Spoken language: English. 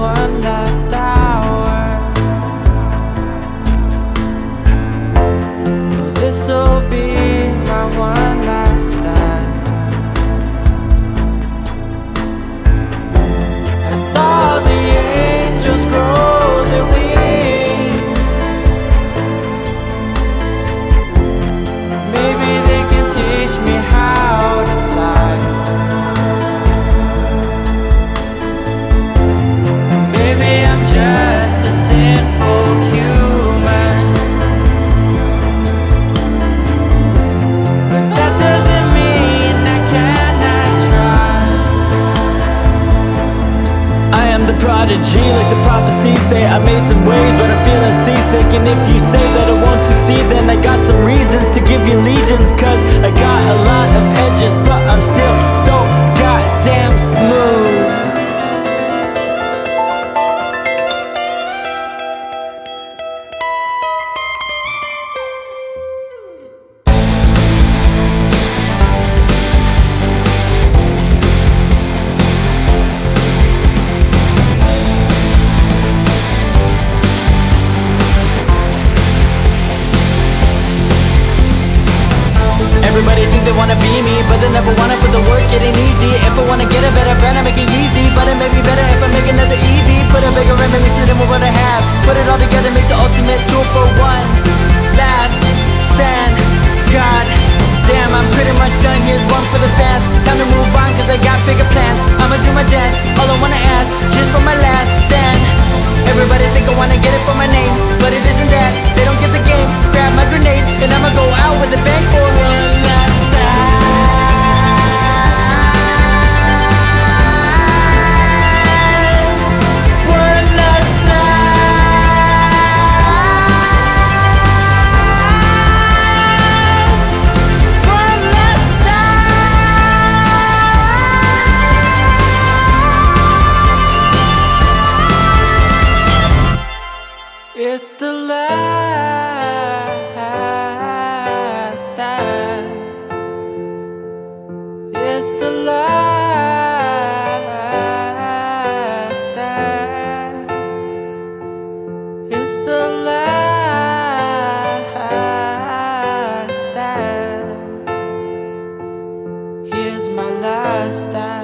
one last hour. Well, this'll be my one last stand. As all the angels grow their wings, maybe they can teach me how to fly. Maybe I'm just a sinful human, but that doesn't mean I cannot try. I am the prodigy, like the prophecies say. I made some waves, but I'm feeling seasick. And if you say that it won't succeed, then I got some reasons to give you legions. Cause I got a lot of edges, but I'm still so goddamn smooth. Everybody think they wanna be me, but they never wanna put the work, it ain't easy. If I wanna get a better brand, I make it easy. But it may be better if I make another EV. Put a bigger rim and mix it in with what I have. Put it all together, make the ultimate tool for one last stand. God damn, I'm pretty much done, here's one for the fans. Time to move on, cause I got bigger plans. I'ma do my dance, all I wanna ask, cheers for my last stand. Everybody think I wanna get it for my name, but it isn't that, they don't get the game. Grab my grenade, and I'ma go out with a bang for one last stand. One last stand. One last stand. It's the last stand. It's the last stand. It's the last stand. Here's my last stand.